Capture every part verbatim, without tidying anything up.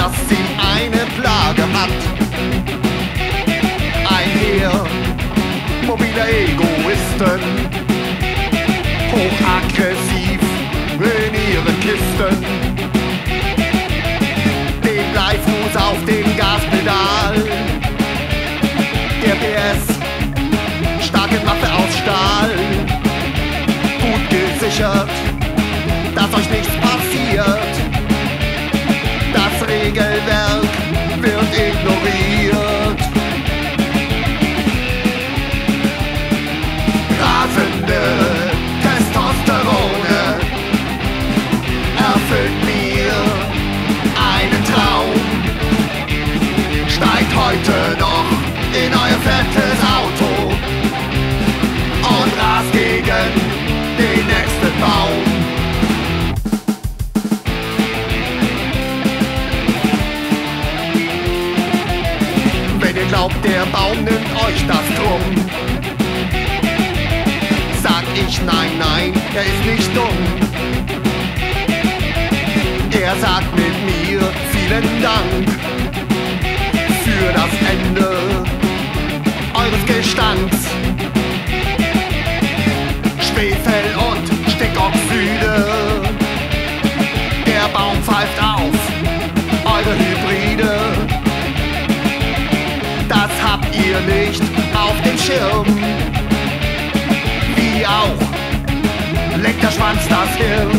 das sie eine Plage hat. Ein Heer mobiler Egoisten, hochaggressiv in ihren Kisten. Den Bleifuß auf dem Gaspedal, der P S, starke Waffe aus Stahl, gut gesichert, dass euch nichts passiert. Das Regelwerk wird ignoriert. Rasende Testosterone erfüllt mir einen Traum. Steigt heute noch in euer fettes Auto und rast gegen den nächsten Baum. Wenn ihr glaubt, der Baum nimmt euch das drum, sag ich nein, nein, er ist nicht dumm. Er sagt mit mir vielen Dank für das Ende eures Gestanks. Schwefel und Stickoxide, der Baum pfeift auf eure Hybride. Das habt ihr nicht auf dem Schirm. Wie auch leckt der Schwanz das Hirn.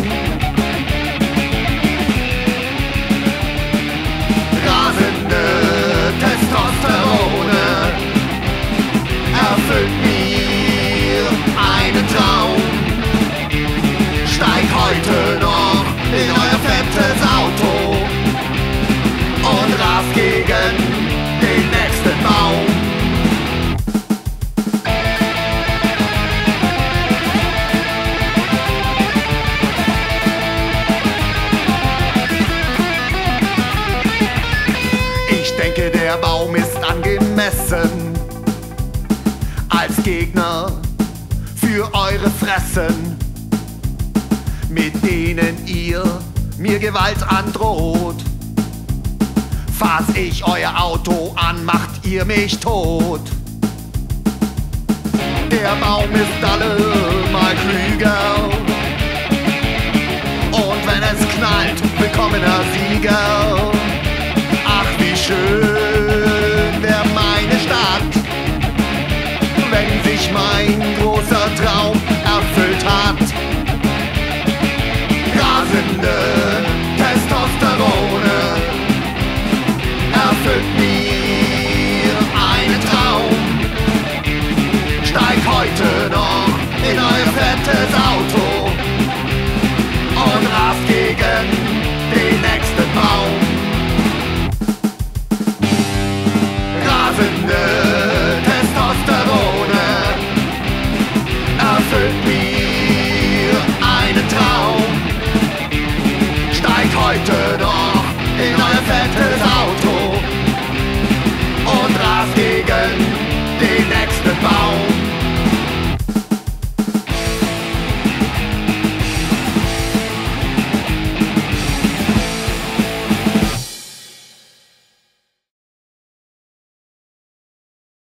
Rasende Testosterone erfüllt mir einen Traum. Steigt heute noch in euer fettes Auto und rast gegen den nächsten Baum. Ich denke, der Baum ist angemessen als Gegner für eure Fressen, mit denen ihr mir Gewalt androht. Fass ich euer Auto an, macht ihr mich tot. Der Baum ist allemal klüger, und wenn es knallt, willkommener Sieger.